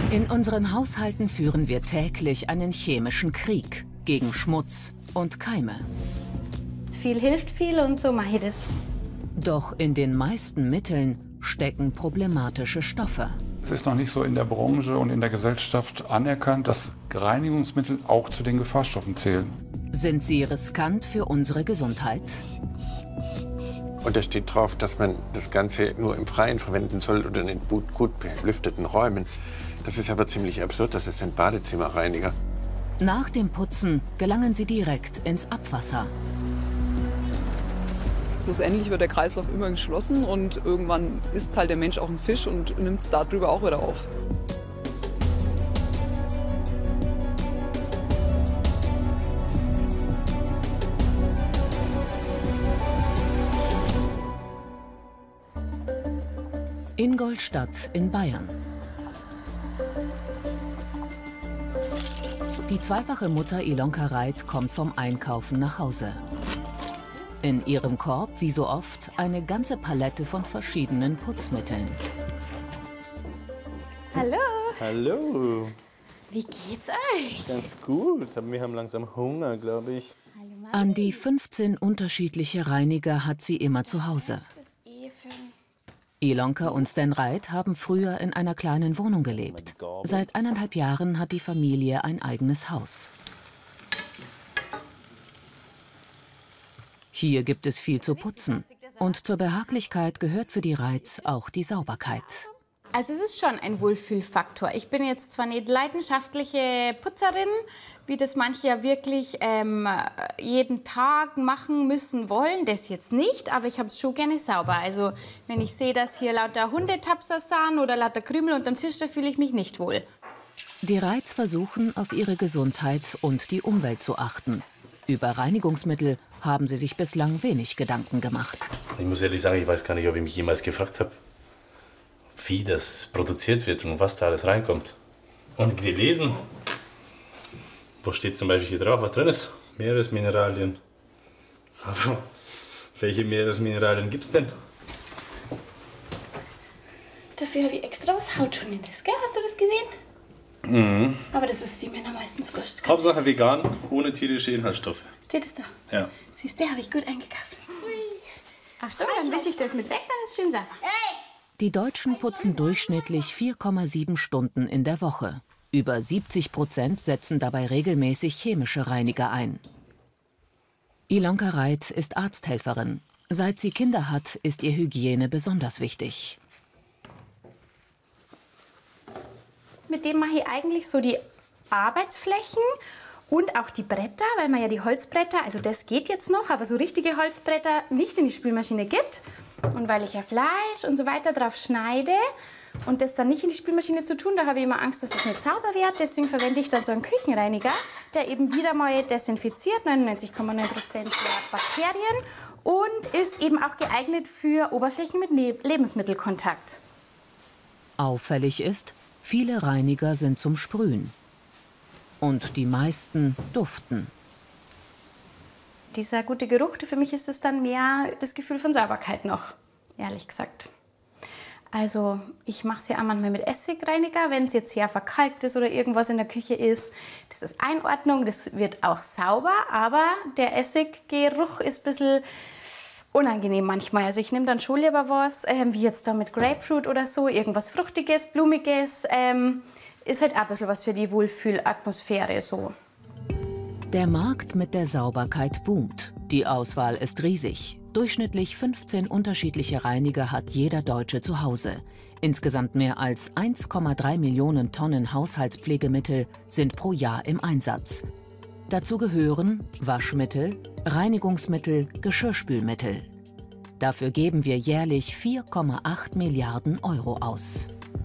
In unseren Haushalten führen wir täglich einen chemischen Krieg gegen Schmutz und Keime. Viel hilft viel und so mache ich das. Doch in den meisten Mitteln stecken problematische Stoffe. Es ist noch nicht so in der Branche und in der Gesellschaft anerkannt, dass Reinigungsmittel auch zu den Gefahrstoffen zählen. Sind sie riskant für unsere Gesundheit? Und da steht drauf, dass man das Ganze nur im Freien verwenden soll oder in gut belüfteten Räumen. Das ist aber ziemlich absurd, das ist ein Badezimmerreiniger. Nach dem Putzen gelangen sie direkt ins Abwasser. Schlussendlich wird der Kreislauf immer geschlossen und irgendwann isst halt der Mensch auch einen Fisch und nimmt es darüber auch wieder auf. Ingolstadt in Bayern. Die zweifache Mutter Ilonka Reit kommt vom Einkaufen nach Hause. In ihrem Korb, wie so oft, eine ganze Palette von verschiedenen Putzmitteln. Hallo. Hallo. Wie geht's euch? Ganz gut, aber wir haben langsam Hunger, glaube ich. An die 15 unterschiedliche Reiniger hat sie immer zu Hause. Ilonka und Sten Reit haben früher in einer kleinen Wohnung gelebt. Seit 1,5 Jahren hat die Familie ein eigenes Haus. Hier gibt es viel zu putzen. Und zur Behaglichkeit gehört für die Reits auch die Sauberkeit. Also es ist schon ein Wohlfühlfaktor. Ich bin jetzt zwar nicht leidenschaftliche Putzerin, wie das manche ja wirklich jeden Tag machen müssen wollen, das jetzt nicht, aber ich habe es schon gerne sauber. Also wenn ich sehe, dass hier lauter Hundetapser sind oder lauter Krümel unterm Tisch, da fühle ich mich nicht wohl. Die Reits versuchen, auf ihre Gesundheit und die Umwelt zu achten. Über Reinigungsmittel haben sie sich bislang wenig Gedanken gemacht. Ich muss ehrlich sagen, ich weiß gar nicht, ob ich mich jemals gefragt habe, wie das produziert wird und was da alles reinkommt. Und gelesen, wo steht zum Beispiel hier drauf, was drin ist? Meeresmineralien. Aber welche Meeresmineralien gibt es denn? Dafür habe ich extra was Hautschonendes, gell? Hast du das gesehen? Mhm. Aber das ist die Männer meistens wurscht. Hauptsache vegan, ohne tierische Inhaltsstoffe. Steht es da? Ja. Siehst du, habe ich gut eingekauft. Achtung, dann wische ich das mit weg, dann ist es schön sauber. Die Deutschen putzen durchschnittlich 4,7 Stunden in der Woche. Über 70% setzen dabei regelmäßig chemische Reiniger ein. Ilonka Reit ist Arzthelferin. Seit sie Kinder hat, ist ihr Hygiene besonders wichtig. Mit dem mache ich eigentlich so die Arbeitsflächen und auch die Bretter, weil man ja die Holzbretter, also das geht jetzt noch, aber so richtige Holzbretter nicht in die Spülmaschine gibt. Und weil ich ja Fleisch und so weiter drauf schneide und das dann nicht in die Spülmaschine zu tun, da habe ich immer Angst, dass es nicht sauber wird. Deswegen verwende ich dann so einen Küchenreiniger, der eben wieder mal desinfiziert, 99,9% der Bakterien, und ist eben auch geeignet für Oberflächen mit Lebensmittelkontakt. Auffällig ist, viele Reiniger sind zum Sprühen. Und die meisten duften. Dieser gute Geruch, für mich ist es dann mehr das Gefühl von Sauberkeit noch, ehrlich gesagt. Also ich mache es ja auch manchmal mit Essigreiniger, wenn es jetzt sehr verkalkt ist oder irgendwas in der Küche ist. Das ist Einordnung, das wird auch sauber, aber der Essiggeruch ist ein bisschen unangenehm manchmal. Also ich nehme dann schon lieber was, wie jetzt da mit Grapefruit oder so, irgendwas Fruchtiges, Blumiges. Ist halt auch ein bisschen was für die Wohlfühlatmosphäre so. Der Markt mit der Sauberkeit boomt. Die Auswahl ist riesig. Durchschnittlich 15 unterschiedliche Reiniger hat jeder Deutsche zu Hause. Insgesamt mehr als 1,3 Millionen Tonnen Haushaltspflegemittel sind pro Jahr im Einsatz. Dazu gehören Waschmittel, Reinigungsmittel, Geschirrspülmittel. Dafür geben wir jährlich 4,8 Milliarden Euro aus.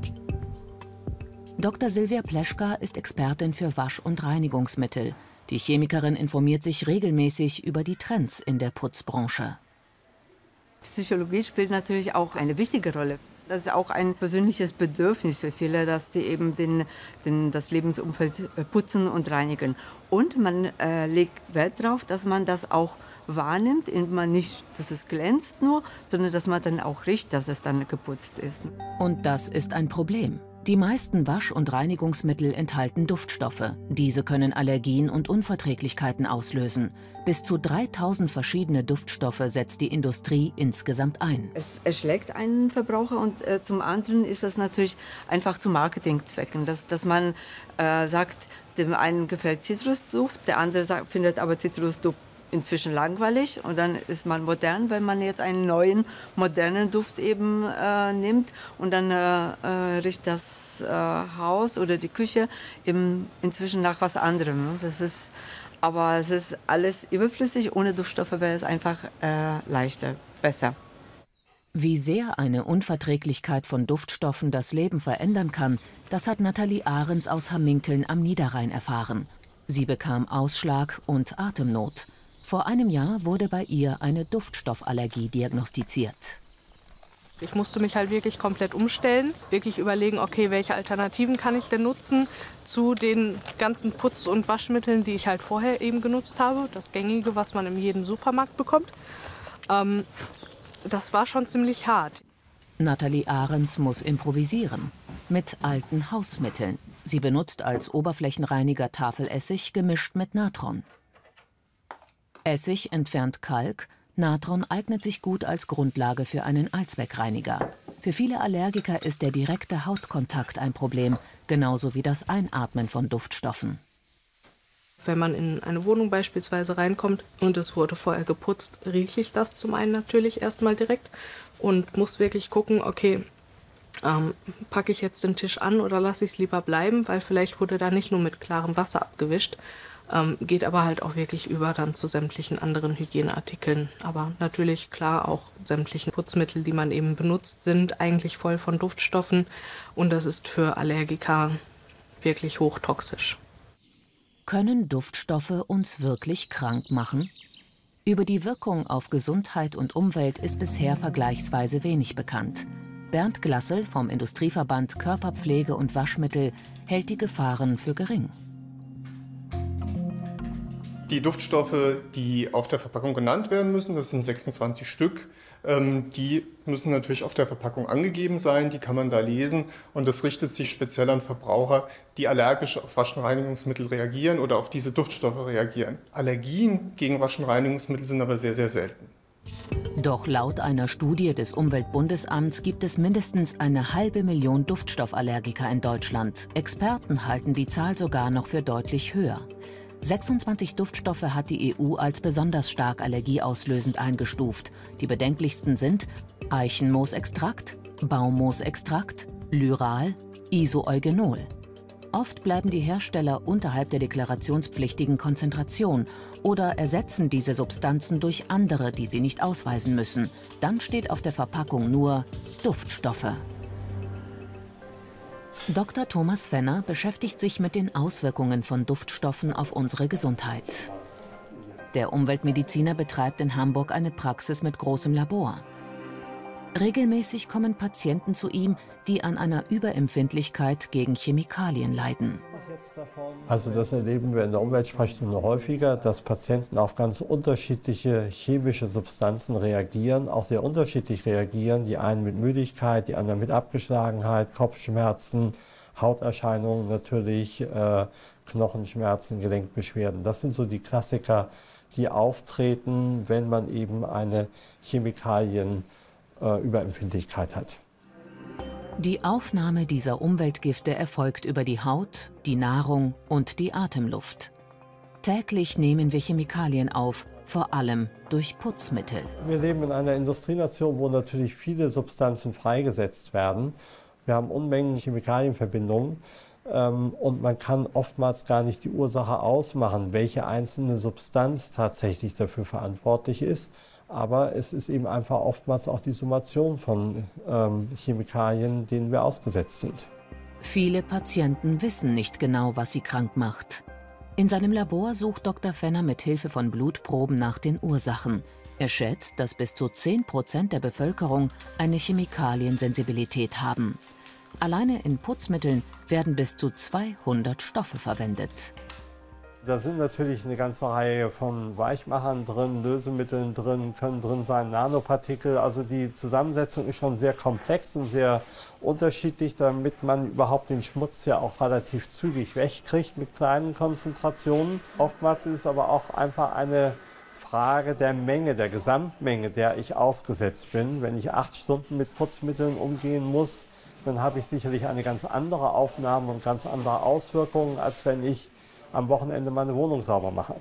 Dr. Silvia Pleschka ist Expertin für Wasch- und Reinigungsmittel. Die Chemikerin informiert sich regelmäßig über die Trends in der Putzbranche. Psychologie spielt natürlich auch eine wichtige Rolle. Das ist auch ein persönliches Bedürfnis für viele, dass sie eben das Lebensumfeld putzen und reinigen. Und man legt Wert darauf, dass man das auch wahrnimmt, indem man nicht, dass es glänzt nur, sondern dass man dann auch riecht, dass es dann geputzt ist. Und das ist ein Problem. Die meisten Wasch- und Reinigungsmittel enthalten Duftstoffe. Diese können Allergien und Unverträglichkeiten auslösen. Bis zu 3000 verschiedene Duftstoffe setzt die Industrie insgesamt ein. Es erschlägt einen Verbraucher und zum anderen ist das natürlich einfach zu Marketingzwecken, dass man sagt, dem einen gefällt Zitrusduft, der andere findet aber Zitrusduft inzwischen langweilig und dann ist man modern, wenn man jetzt einen neuen, modernen Duft eben nimmt und dann riecht das Haus oder die Küche eben inzwischen nach was anderem. Aber es ist alles überflüssig, ohne Duftstoffe wäre es einfach leichter, besser. Wie sehr eine Unverträglichkeit von Duftstoffen das Leben verändern kann, das hat Nathalie Ahrens aus Hamminkeln am Niederrhein erfahren. Sie bekam Ausschlag und Atemnot. Vor einem Jahr wurde bei ihr eine Duftstoffallergie diagnostiziert. Ich musste mich halt wirklich komplett umstellen, wirklich überlegen, okay, welche Alternativen kann ich denn nutzen zu den ganzen Putz- und Waschmitteln, die ich halt vorher eben genutzt habe. Das Gängige, was man in jedem Supermarkt bekommt. Das war schon ziemlich hart. Nathalie Ahrens muss improvisieren. Mit alten Hausmitteln. Sie benutzt als Oberflächenreiniger Tafelessig gemischt mit Natron. Essig entfernt Kalk, Natron eignet sich gut als Grundlage für einen Allzweckreiniger. Für viele Allergiker ist der direkte Hautkontakt ein Problem, genauso wie das Einatmen von Duftstoffen. Wenn man in eine Wohnung beispielsweise reinkommt und es wurde vorher geputzt, rieche ich das zum einen natürlich erstmal direkt und muss wirklich gucken, okay, packe ich jetzt den Tisch an oder lasse ich es lieber bleiben, weil vielleicht wurde da nicht nur mit klarem Wasser abgewischt, geht aber halt auch wirklich über dann zu sämtlichen anderen Hygieneartikeln. Aber natürlich klar auch sämtliche Putzmittel, die man eben benutzt, sind eigentlich voll von Duftstoffen und das ist für Allergiker wirklich hochtoxisch. Können Duftstoffe uns wirklich krank machen? Über die Wirkung auf Gesundheit und Umwelt ist bisher vergleichsweise wenig bekannt. Bernd Glassel vom Industrieverband Körperpflege und Waschmittel hält die Gefahren für gering. Die Duftstoffe, die auf der Verpackung genannt werden müssen, das sind 26 Stück, die müssen natürlich auf der Verpackung angegeben sein, die kann man da lesen und das richtet sich speziell an Verbraucher, die allergisch auf Waschreinigungsmittel reagieren oder auf diese Duftstoffe reagieren. Allergien gegen Waschreinigungsmittel sind aber sehr, sehr selten. Doch laut einer Studie des Umweltbundesamts gibt es mindestens 500.000 Duftstoffallergiker in Deutschland. Experten halten die Zahl sogar noch für deutlich höher. 26 Duftstoffe hat die EU als besonders stark allergieauslösend eingestuft. Die bedenklichsten sind Eichenmoosextrakt, Baummoosextrakt, Lyral, Isoeugenol. Oft bleiben die Hersteller unterhalb der deklarationspflichtigen Konzentration oder ersetzen diese Substanzen durch andere, die sie nicht ausweisen müssen. Dann steht auf der Verpackung nur Duftstoffe. Dr. Thomas Fenner beschäftigt sich mit den Auswirkungen von Duftstoffen auf unsere Gesundheit. Der Umweltmediziner betreibt in Hamburg eine Praxis mit großem Labor. Regelmäßig kommen Patienten zu ihm, die an einer Überempfindlichkeit gegen Chemikalien leiden. Also das erleben wir in der Umweltsprechstunde häufiger, dass Patienten auf ganz unterschiedliche chemische Substanzen reagieren, auch sehr unterschiedlich reagieren. Die einen mit Müdigkeit, die anderen mit Abgeschlagenheit, Kopfschmerzen, Hauterscheinungen natürlich, Knochenschmerzen, Gelenkbeschwerden. Das sind so die Klassiker, die auftreten, wenn man eben eine Chemikalienüberempfindlichkeit hat. Die Aufnahme dieser Umweltgifte erfolgt über die Haut, die Nahrung und die Atemluft. Täglich nehmen wir Chemikalien auf, vor allem durch Putzmittel. Wir leben in einer Industrienation, wo natürlich viele Substanzen freigesetzt werden. Wir haben Unmengen Chemikalienverbindungen und man kann oftmals gar nicht die Ursache ausmachen, welche einzelne Substanz tatsächlich dafür verantwortlich ist. Aber es ist eben einfach oftmals auch die Summation von Chemikalien, denen wir ausgesetzt sind. Viele Patienten wissen nicht genau, was sie krank macht. In seinem Labor sucht Dr. Fenner mit Hilfe von Blutproben nach den Ursachen. Er schätzt, dass bis zu 10% der Bevölkerung eine Chemikaliensensibilität haben. Alleine in Putzmitteln werden bis zu 200 Stoffe verwendet. Da sind natürlich eine ganze Reihe von Weichmachern drin, Lösemitteln drin, können drin sein Nanopartikel. Also die Zusammensetzung ist schon sehr komplex und sehr unterschiedlich, damit man überhaupt den Schmutz ja auch relativ zügig wegkriegt mit kleinen Konzentrationen. Oftmals ist es aber auch einfach eine Frage der Menge, der Gesamtmenge, der ich ausgesetzt bin. Wenn ich 8 Stunden mit Putzmitteln umgehen muss, dann habe ich sicherlich eine ganz andere Aufnahme und ganz andere Auswirkungen, als wenn ich am Wochenende meine Wohnung sauber mache.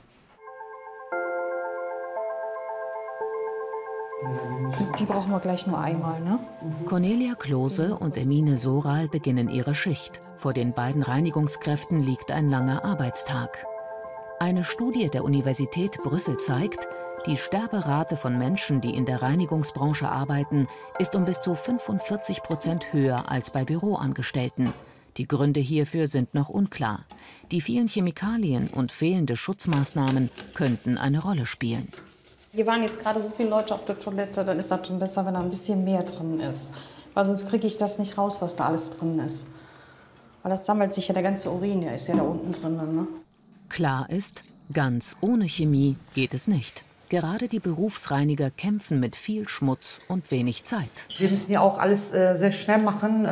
Die brauchen wir gleich nur einmal, ne? Cornelia Klose und Emine Soral beginnen ihre Schicht. Vor den beiden Reinigungskräften liegt ein langer Arbeitstag. Eine Studie der Universität Brüssel zeigt, die Sterberate von Menschen, die in der Reinigungsbranche arbeiten, ist um bis zu 45% höher als bei Büroangestellten. Die Gründe hierfür sind noch unklar. Die vielen Chemikalien und fehlende Schutzmaßnahmen könnten eine Rolle spielen. Hier waren jetzt gerade so viele Leute auf der Toilette, dann ist das schon besser, wenn da ein bisschen mehr drin ist. Weil sonst kriege ich das nicht raus, was da alles drin ist. Weil das sammelt sich ja, der ganze Urin, der ist ja da unten drin. Ne? Klar ist, ganz ohne Chemie geht es nicht. Gerade die Berufsreiniger kämpfen mit viel Schmutz und wenig Zeit. Wir müssen ja auch alles sehr schnell machen.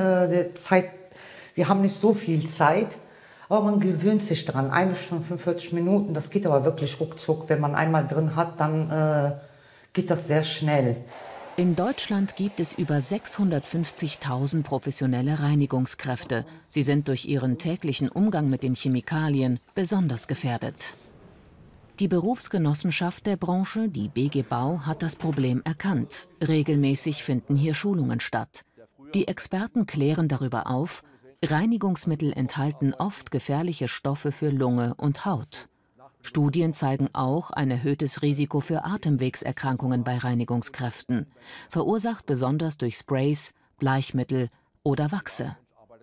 Wir haben nicht so viel Zeit, aber man gewöhnt sich dran. 1 Stunde, 45 Minuten, das geht aber wirklich ruckzuck. Wenn man einmal drin hat, dann geht das sehr schnell. In Deutschland gibt es über 650.000 professionelle Reinigungskräfte. Sie sind durch ihren täglichen Umgang mit den Chemikalien besonders gefährdet. Die Berufsgenossenschaft der Branche, die BG Bau, hat das Problem erkannt. Regelmäßig finden hier Schulungen statt. Die Experten klären darüber auf, Reinigungsmittel enthalten oft gefährliche Stoffe für Lunge und Haut. Studien zeigen auch ein erhöhtes Risiko für Atemwegserkrankungen bei Reinigungskräften, verursacht besonders durch Sprays, Bleichmittel oder Wachse.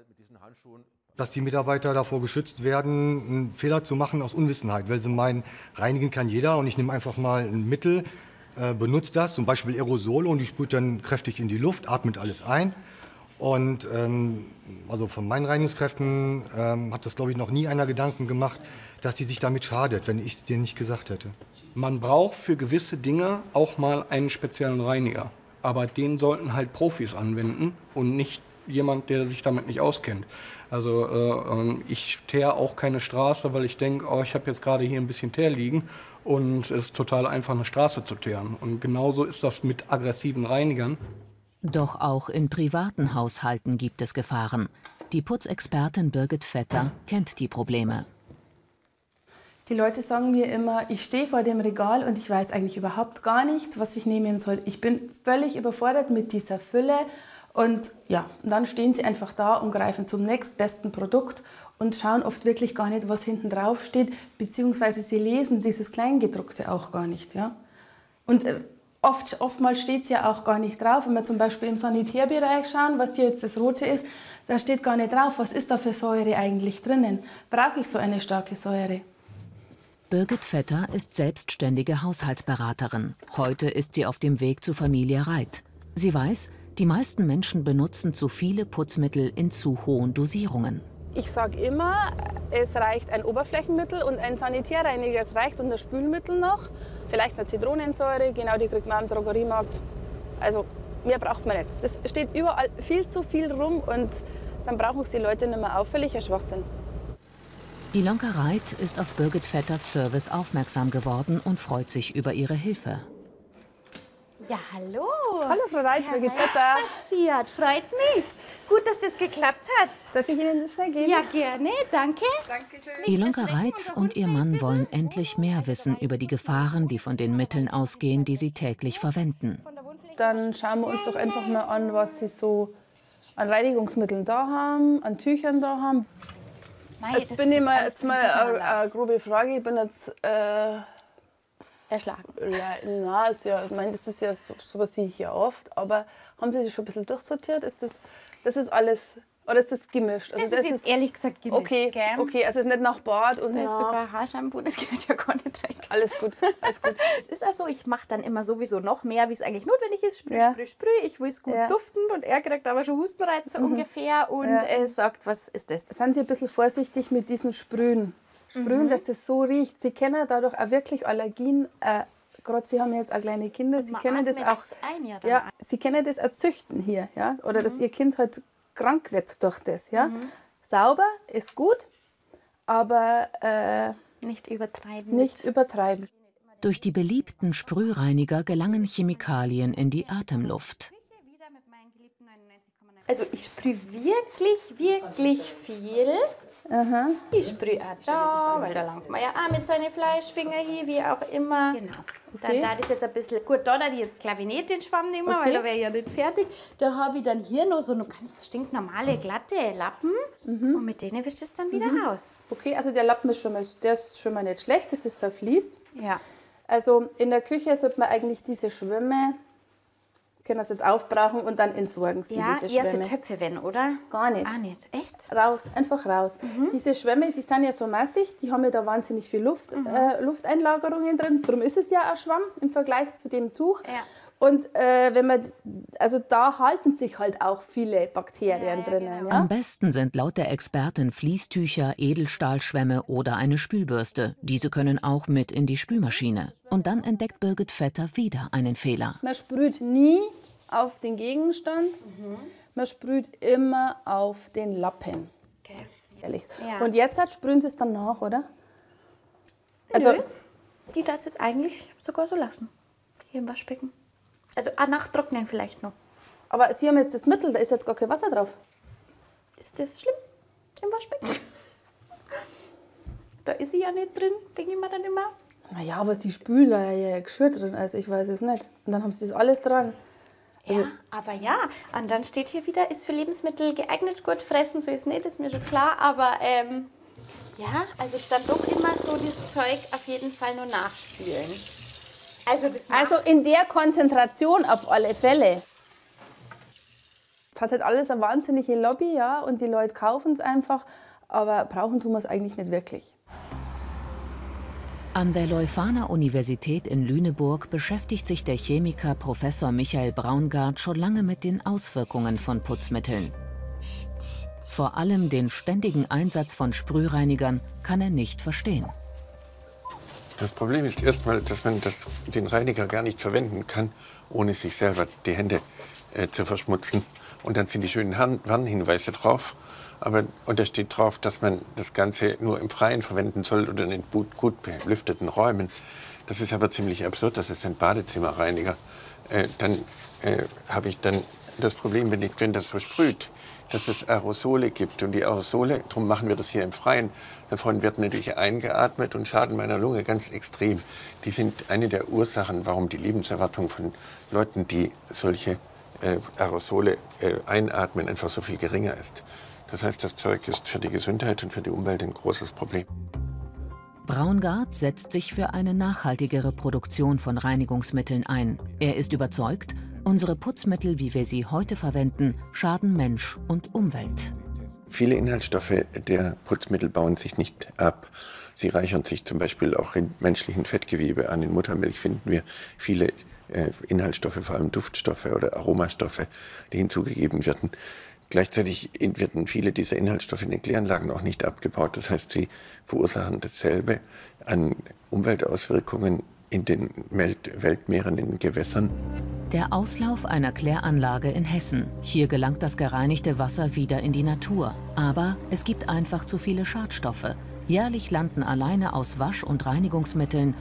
Dass die Mitarbeiter davor geschützt werden, einen Fehler zu machen aus Unwissenheit, weil sie meinen, reinigen kann jeder und ich nehme einfach mal ein Mittel, benutze das, zum Beispiel Aerosole, und die sprüht dann kräftig in die Luft, atmet alles ein. Und also von meinen Reinigungskräften hat das, glaube ich, noch nie einer Gedanken gemacht, dass sie sich damit schadet, wenn ich es denen nicht gesagt hätte. Man braucht für gewisse Dinge auch mal einen speziellen Reiniger. Aber den sollten halt Profis anwenden und nicht jemand, der sich damit nicht auskennt. Also ich teere auch keine Straße, weil ich denke, oh, ich habe jetzt gerade hier ein bisschen Teer liegen und es ist total einfach, eine Straße zu teeren. Und genauso ist das mit aggressiven Reinigern. Doch auch in privaten Haushalten gibt es Gefahren. Die Putzexpertin Birgit Vetter kennt die Probleme. Die Leute sagen mir immer, ich stehe vor dem Regal und ich weiß eigentlich überhaupt gar nicht, was ich nehmen soll. Ich bin völlig überfordert mit dieser Fülle. Und ja, und dann stehen sie einfach da und greifen zum nächstbesten Produkt und schauen oft wirklich gar nicht, was hinten drauf steht, beziehungsweise sie lesen dieses Kleingedruckte auch gar nicht. Ja? Und oftmals steht es ja auch gar nicht drauf. Wenn wir zum Beispiel im Sanitärbereich schauen, was hier jetzt das Rote ist, da steht gar nicht drauf, was ist da für Säure eigentlich drinnen. Brauche ich so eine starke Säure? Birgit Vetter ist selbstständige Haushaltsberaterin. Heute ist sie auf dem Weg zur Familie Reit. Sie weiß, die meisten Menschen benutzen zu viele Putzmittel in zu hohen Dosierungen. Ich sage immer, es reicht ein Oberflächenmittel und ein Sanitärreiniger. Es reicht und das Spülmittel noch. Vielleicht eine Zitronensäure, genau, die kriegt man am Drogeriemarkt. Also mehr braucht man nicht. Das steht überall viel zu viel rum und dann brauchen es die Leute nicht mehr auf. Völliger Schwachsinn. Ilonka Reit ist auf Birgit Vetters Service aufmerksam geworden und freut sich über ihre Hilfe. Ja, hallo. Hallo, Frau Reit, Birgit Vetter. Spaziert, freut mich. Gut, dass das geklappt hat. Darf ich Ihnen das schnell geben? Ja, gerne, danke. Ilonka Reit und ihr Mann wollen endlich mehr wissen über die Gefahren, die von den Mitteln ausgehen, die sie täglich verwenden. Dann schauen wir uns doch einfach mal an, was Sie so an Reinigungsmitteln da haben, an Tüchern da haben. Jetzt bin ich mal, eine grobe Frage. Ich bin jetzt erschlagen. Nein, ist ja, ich meine, das ist ja sowas wie hier oft. Aber haben Sie sich schon ein bisschen durchsortiert? Das ist alles, oder ist das gemischt? Also das ist jetzt ehrlich gesagt gemischt. Okay, gell? okay, also es ist nicht nach Bad und da ist sogar Haarshampoo, das gehört ja gar nicht rein. Alles gut, alles gut. Es ist also, ich mache dann immer sowieso noch mehr, wie es eigentlich notwendig ist. Sprüh. Ich will es gut duften und er kriegt aber schon Hustenreiz so ungefähr und sagt, was ist das? Seien Sie ein bisschen vorsichtig mit diesen Sprühen. sprühen, dass das so riecht. Sie kennen dadurch auch wirklich Allergien. Gerade Sie haben jetzt auch kleine Kinder, Sie kennen das auch. Sie kennen das auch züchten hier, ja? Oder dass Ihr Kind halt krank wird durch das, ja? Sauber ist gut, aber nicht übertreiben. Nicht übertreiben. Durch die beliebten Sprühreiniger gelangen Chemikalien in die Atemluft. Also ich sprühe wirklich viel. Ich sprühe auch da, weil da langt man ja auch mit seinen Fleischfinger hier, wie auch immer. Genau. Und dann da ist jetzt ein bisschen, gut, da ich jetzt glaube ich nicht den Schwamm nehmen, weil da wäre ich ja nicht fertig. Da habe ich dann hier noch so eine ganz stinknormale, glatte Lappen und mit denen wischt es dann wieder aus. Okay, also der Lappen ist der ist schon mal nicht schlecht, das ist so ein Vlies. Ja. Also in der Küche sollte man eigentlich diese Schwämme, können das jetzt aufbrauchen und dann entsorgen Sie diese Schwämme. Ja, eher für Töpfe wenn, oder? Gar nicht. Ah, nicht, echt? Raus, einfach raus. Diese Schwämme, die sind ja so massig, die haben ja da wahnsinnig viel Lufteinlagerungen drin. Darum ist es ja ein Schwamm im Vergleich zu dem Tuch. Ja. Und also da halten sich halt auch viele Bakterien drinnen. Ja? Am besten sind laut der Expertin Fließtücher, Edelstahlschwämme oder eine Spülbürste. Diese können auch mit in die Spülmaschine. Und dann entdeckt Birgit Vetter wieder einen Fehler. Man sprüht nie auf den Gegenstand, man sprüht immer auf den Lappen. Okay. Ehrlich. Ja. Und jetzt sprühen Sie es dann nach, oder? Also, die darf es jetzt eigentlich sogar so lassen. Hier im Waschbecken. Also nachtrocknen vielleicht noch. Aber Sie haben jetzt das Mittel, da ist jetzt gar kein Wasser drauf. Ist das schlimm im Waschbecken? Da ist sie ja nicht drin, denke ich mir dann immer. Naja, aber Sie spülen da ja Geschirr drin, also ich weiß es nicht. Und dann haben Sie das alles dran. Also, Ja, aber ja. Und dann steht hier wieder, ist für Lebensmittel geeignet, gut fressen, so ist nicht, ist mir schon klar. Aber ja, also dann doch immer so das Zeug auf jeden Fall nur nachspülen. Also in der Konzentration auf alle Fälle. Es hat halt alles eine wahnsinnige Lobby, ja, und die Leute kaufen es einfach, aber brauchen tun wir es eigentlich nicht wirklich. An der Leuphana-Universität in Lüneburg beschäftigt sich der Chemiker Professor Michael Braungart schon lange mit den Auswirkungen von Putzmitteln. Vor allem den ständigen Einsatz von Sprühreinigern kann er nicht verstehen. Das Problem ist erstmal, dass man den Reiniger gar nicht verwenden kann, ohne sich selber die Hände zu verschmutzen. Und dann sind die schönen Warnhinweise drauf. Und da steht drauf, dass man das Ganze nur im Freien verwenden soll oder in gut belüfteten Räumen. Das ist aber ziemlich absurd, das ist ein Badezimmerreiniger. Dann habe ich dann das Problem, wenn das versprüht, dass es Aerosole gibt. Und die Aerosole, darum machen wir das hier im Freien, davon wird natürlich eingeatmet und schaden meiner Lunge ganz extrem. Die sind eine der Ursachen, warum die Lebenserwartung von Leuten, die solche Aerosole einatmen, einfach so viel geringer ist. Das heißt, das Zeug ist für die Gesundheit und für die Umwelt ein großes Problem. Braungart setzt sich für eine nachhaltigere Produktion von Reinigungsmitteln ein. Er ist überzeugt, unsere Putzmittel, wie wir sie heute verwenden, schaden Mensch und Umwelt. Viele Inhaltsstoffe der Putzmittel bauen sich nicht ab. Sie reichern sich zum Beispiel auch in menschlichen Fettgewebe an. In Muttermilch finden wir viele Inhaltsstoffe, vor allem Duftstoffe oder Aromastoffe, die hinzugegeben werden. Gleichzeitig werden viele dieser Inhaltsstoffe in den Kläranlagen auch nicht abgebaut. Das heißt, sie verursachen dasselbe an Umweltauswirkungen in den Weltmeeren, in den Gewässern. Der Auslauf einer Kläranlage in Hessen. Hier gelangt das gereinigte Wasser wieder in die Natur. Aber es gibt einfach zu viele Schadstoffe. Jährlich landen alleine aus Wasch- und Reinigungsmitteln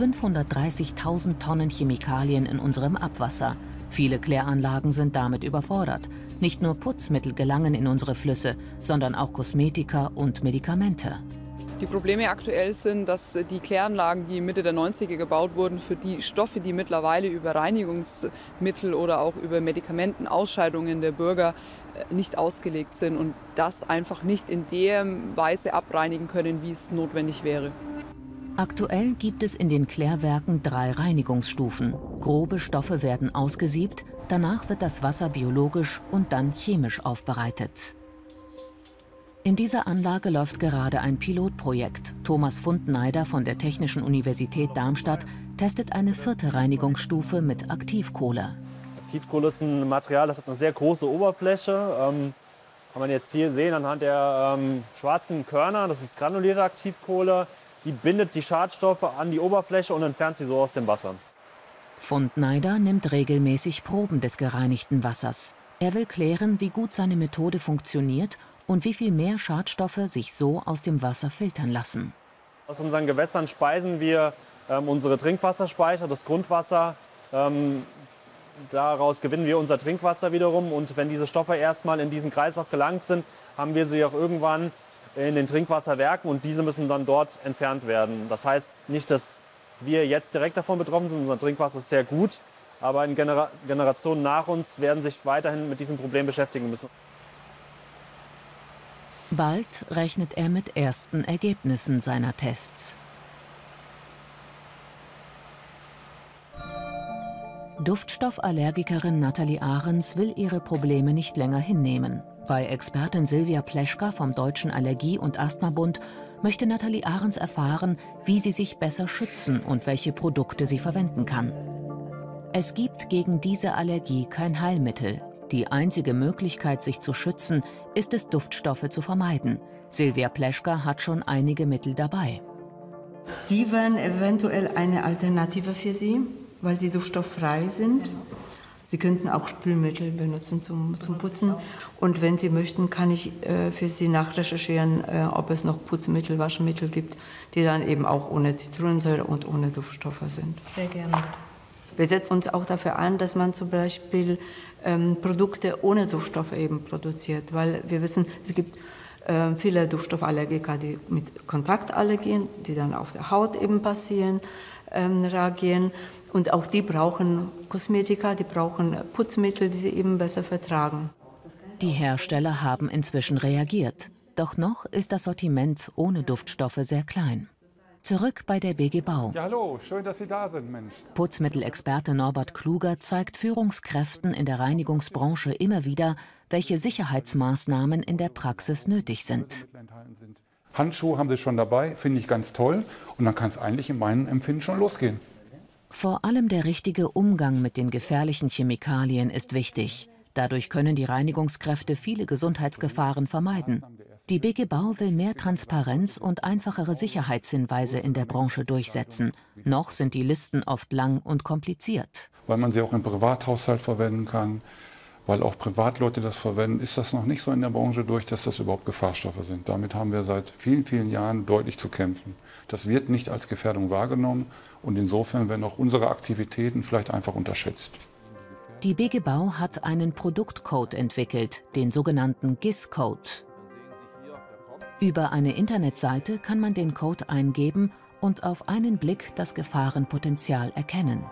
530.000 Tonnen Chemikalien in unserem Abwasser. Viele Kläranlagen sind damit überfordert. Nicht nur Putzmittel gelangen in unsere Flüsse, sondern auch Kosmetika und Medikamente. Die Probleme aktuell sind, dass die Kläranlagen, die Mitte der 90er gebaut wurden, für die Stoffe, die mittlerweile über Reinigungsmittel oder auch über Medikamentenausscheidungen der Bürger nicht ausgelegt sind und das einfach nicht in der Weise abreinigen können, wie es notwendig wäre. Aktuell gibt es in den Klärwerken 3 Reinigungsstufen. Grobe Stoffe werden ausgesiebt, danach wird das Wasser biologisch und dann chemisch aufbereitet. In dieser Anlage läuft gerade ein Pilotprojekt. Thomas Fundneider von der Technischen Universität Darmstadt testet eine 4. Reinigungsstufe mit Aktivkohle. Aktivkohle ist ein Material, das hat eine sehr große Oberfläche. Kann man jetzt hier sehen anhand der schwarzen Körner, das ist granuläre Aktivkohle. Die bindet die Schadstoffe an die Oberfläche und entfernt sie so aus dem Wasser. Fundneider nimmt regelmäßig Proben des gereinigten Wassers. Er will klären, wie gut seine Methode funktioniert und wie viel mehr Schadstoffe sich so aus dem Wasser filtern lassen. Aus unseren Gewässern speisen wir unsere Trinkwasserspeicher, das Grundwasser. Daraus gewinnen wir unser Trinkwasser wiederum. Und wenn diese Stoffe erstmal in diesen Kreislauf gelangt sind, haben wir sie auch irgendwann in den Trinkwasserwerken und diese müssen dann dort entfernt werden. Das heißt nicht, dass wir jetzt direkt davon betroffen sind. Unser Trinkwasser ist sehr gut, aber in Generationen nach uns werden sich weiterhin mit diesem Problem beschäftigen müssen. Bald rechnet er mit ersten Ergebnissen seiner Tests. Duftstoffallergikerin Nathalie Ahrens will ihre Probleme nicht länger hinnehmen. Bei Expertin Silvia Pleschka vom Deutschen Allergie- und Asthmabund möchte Nathalie Ahrens erfahren, wie sie sich besser schützen und welche Produkte sie verwenden kann. Es gibt gegen diese Allergie kein Heilmittel. Die einzige Möglichkeit, sich zu schützen, ist es, Duftstoffe zu vermeiden. Silvia Pleschka hat schon einige Mittel dabei. Die wären eventuell eine Alternative für Sie, weil sie duftstofffrei sind. Sie könnten auch Spülmittel benutzen zum Putzen. Und wenn Sie möchten, kann ich für Sie nachrecherchieren, ob es noch Putzmittel, Waschmittel gibt, die dann eben auch ohne Zitronensäure und ohne Duftstoffe sind. Sehr gerne. Wir setzen uns auch dafür ein, dass man zum Beispiel Produkte ohne Duftstoffe eben produziert, weil wir wissen, es gibt viele Duftstoffallergiker, die mit Kontaktallergien, die dann auf der Haut eben passieren, reagieren. Und auch die brauchen Kosmetika, die brauchen Putzmittel, die sie eben besser vertragen. Die Hersteller haben inzwischen reagiert. Doch noch ist das Sortiment ohne Duftstoffe sehr klein. Zurück bei der BG Bau. Ja, hallo, schön, dass Sie da sind, Mensch. Putzmittelexperte Norbert Kluger zeigt Führungskräften in der Reinigungsbranche immer wieder, welche Sicherheitsmaßnahmen in der Praxis nötig sind. Handschuhe haben Sie schon dabei, finde ich ganz toll. Und dann kann es eigentlich in meinem Empfinden schon losgehen. Vor allem der richtige Umgang mit den gefährlichen Chemikalien ist wichtig. Dadurch können die Reinigungskräfte viele Gesundheitsgefahren vermeiden. Die BG Bau will mehr Transparenz und einfachere Sicherheitshinweise in der Branche durchsetzen. Noch sind die Listen oft lang und kompliziert. Weil man sie auch im Privathaushalt verwenden kann, weil auch Privatleute das verwenden, ist das noch nicht so in der Branche durch, dass das überhaupt Gefahrstoffe sind. Damit haben wir seit vielen, vielen Jahren deutlich zu kämpfen. Das wird nicht als Gefährdung wahrgenommen und insofern werden auch unsere Aktivitäten vielleicht einfach unterschätzt. Die BG Bau hat einen Produktcode entwickelt, den sogenannten GIS-Code. Über eine Internetseite kann man den Code eingeben und auf einen Blick das Gefahrenpotenzial erkennen.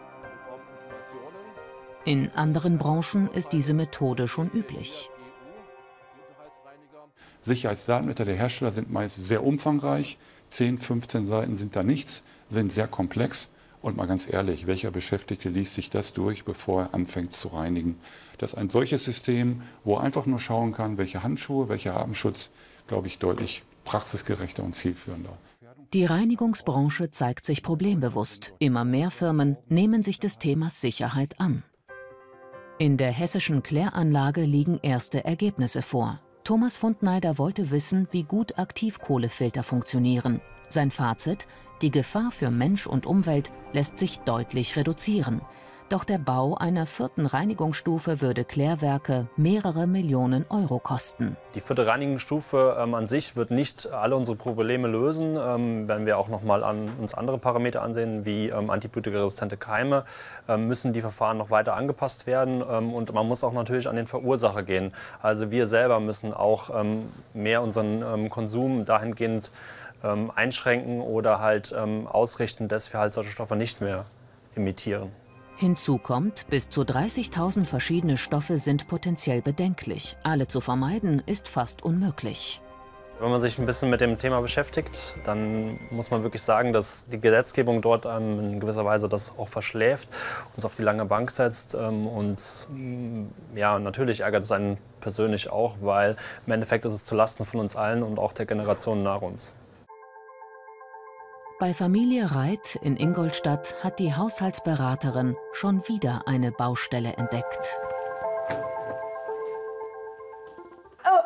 In anderen Branchen ist diese Methode schon üblich. Sicherheitsdatenblätter der Hersteller sind meist sehr umfangreich. 10, 15 Seiten sind da nichts, sind sehr komplex. Und mal ganz ehrlich, welcher Beschäftigte liest sich das durch, bevor er anfängt zu reinigen? Das ist ein solches System, wo er einfach nur schauen kann, welche Handschuhe, welcher Atemschutz, glaube ich, deutlich praxisgerechter und zielführender. Die Reinigungsbranche zeigt sich problembewusst. Immer mehr Firmen nehmen sich des Themas Sicherheit an. In der hessischen Kläranlage liegen erste Ergebnisse vor. Thomas Fundneider wollte wissen, wie gut Aktivkohlefilter funktionieren. Sein Fazit: Die Gefahr für Mensch und Umwelt lässt sich deutlich reduzieren. Doch der Bau einer 4. Reinigungsstufe würde Klärwerke mehrere Millionen Euro kosten. Die 4. Reinigungsstufe an sich wird nicht alle unsere Probleme lösen. Wenn wir auch noch mal uns andere Parameter ansehen, wie antibiotikaresistente Keime, müssen die Verfahren noch weiter angepasst werden. Und man muss auch natürlich an den Verursacher gehen. Also wir selber müssen auch mehr unseren Konsum dahingehend einschränken oder halt ausrichten, dass wir halt solche Stoffe nicht mehr emittieren. Hinzu kommt, bis zu 30.000 verschiedene Stoffe sind potenziell bedenklich. Alle zu vermeiden ist fast unmöglich. Wenn man sich ein bisschen mit dem Thema beschäftigt, dann muss man wirklich sagen, dass die Gesetzgebung dort in gewisser Weise das auch verschläft, uns auf die lange Bank setzt. Und ja, natürlich ärgert es einen persönlich auch, weil im Endeffekt ist es zulasten von uns allen und auch der Generationen nach uns. Bei Familie Reit in Ingolstadt hat die Haushaltsberaterin schon wieder eine Baustelle entdeckt. Oh,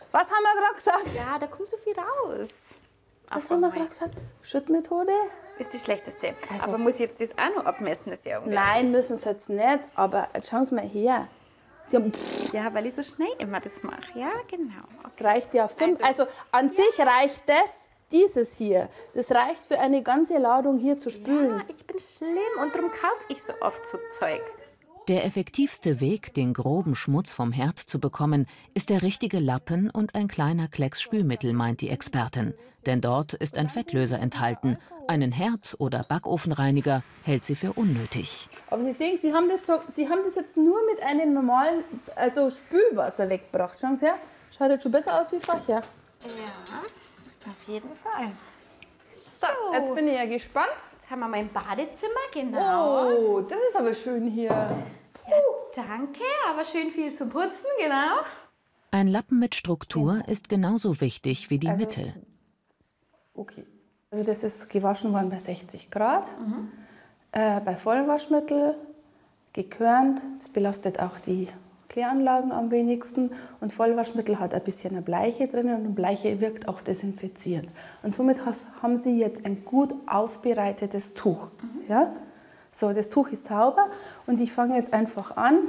Was haben wir gerade gesagt? Ja, da kommt so viel raus. Was haben wir gerade gesagt? Schüttmethode? Ist die schlechteste. Also- Aber muss ich jetzt das auch noch abmessen? Das ist ja ungefähr. Nein, müssen es jetzt nicht, aber jetzt schauen Sie mal her. Ja, weil ich so schnell immer das mache. Ja, genau. Das reicht ja 5. Also an sich reicht dieses hier. Das reicht für eine ganze Ladung hier zu spülen. Ja, ich bin schlimm und darum kaufe ich so oft so Zeug. Der effektivste Weg, den groben Schmutz vom Herd zu bekommen, ist der richtige Lappen und ein kleiner Klecks Spülmittel, meint die Expertin. Denn dort ist ein Fettlöser enthalten. Einen Herd- oder Backofenreiniger hält sie für unnötig. Aber Sie sehen, Sie haben das jetzt nur mit einem normalen Spülwasser weggebracht. Schauen Sie her. Schaut jetzt schon besser aus wie vorher. Ja, auf jeden Fall. So, jetzt bin ich ja gespannt. Jetzt haben wir mein Badezimmer, genau. Oh, das ist aber schön hier. Ja, danke, aber schön viel zu putzen, genau. Ein Lappen mit Struktur ist genauso wichtig wie die Mitte. Okay. Also das ist gewaschen worden bei 60 Grad. Bei Vollwaschmittel, gekörnt. Das belastet auch die Kläranlagen am wenigsten. Und Vollwaschmittel hat ein bisschen eine Bleiche drin und Bleiche wirkt auch desinfizierend. Und somit haben Sie jetzt ein gut aufbereitetes Tuch. Ja? So, das Tuch ist sauber und ich fange jetzt einfach an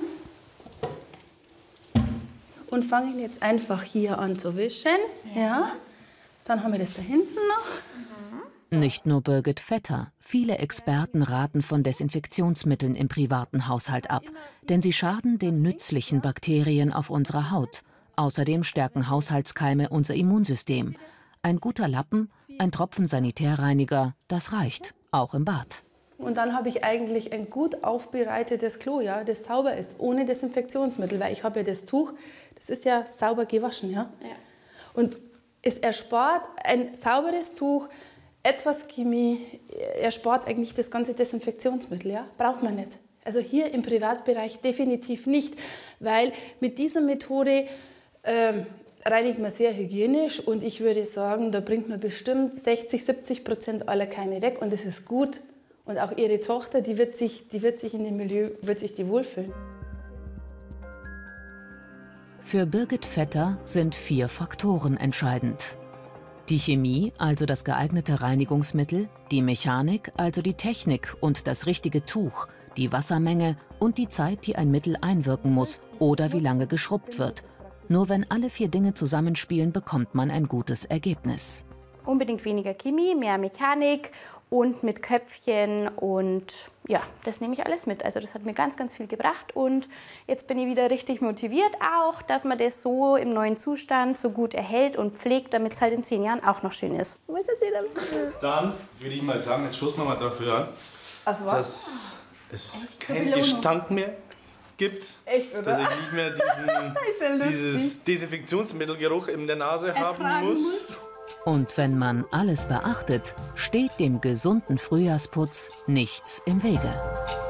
und fange ihn jetzt einfach hier an zu wischen. Ja. Dann haben wir das da hinten noch. Nicht nur Birgit Vetter, viele Experten raten von Desinfektionsmitteln im privaten Haushalt ab, denn sie schaden den nützlichen Bakterien auf unserer Haut. Außerdem stärken Haushaltskeime unser Immunsystem. Ein guter Lappen, ein Tropfen Sanitärreiniger, das reicht, auch im Bad. Und dann habe ich eigentlich ein gut aufbereitetes Klo, ja, das sauber ist, ohne Desinfektionsmittel, weil ich habe ja das Tuch, das ist ja sauber gewaschen, ja. Und es erspart ein sauberes Tuch, etwas Chemie, erspart eigentlich das ganze Desinfektionsmittel, ja, braucht man nicht. Also hier im Privatbereich definitiv nicht, weil mit dieser Methode reinigt man sehr hygienisch und ich würde sagen, da bringt man bestimmt 60-70% aller Keime weg und das ist gut. Und auch ihre Tochter, die wird sich in dem Milieu wohlfühlen. Für Birgit Vetter sind 4 Faktoren entscheidend. Die Chemie, also das geeignete Reinigungsmittel, die Mechanik, also die Technik und das richtige Tuch, die Wassermenge und die Zeit, die ein Mittel einwirken muss oder wie lange geschrubbt wird. Nur wenn alle 4 Dinge zusammenspielen, bekommt man ein gutes Ergebnis. Unbedingt weniger Chemie, mehr Mechanik und mit Köpfchen und ja, das nehme ich alles mit. Also das hat mir ganz, ganz viel gebracht und jetzt bin ich wieder richtig motiviert auch, dass man das so im neuen Zustand so gut erhält und pflegt, damit es halt in 10 Jahren auch noch schön ist. Dann würde ich mal sagen, jetzt stoßen wir mal dafür an, auf was? dass es keinen Gestank mehr gibt. Echt, oder? Dass ich nicht mehr dieses Desinfektionsmittelgeruch in der Nase haben muss. Und wenn man alles beachtet, steht dem gesunden Frühjahrsputz nichts im Wege.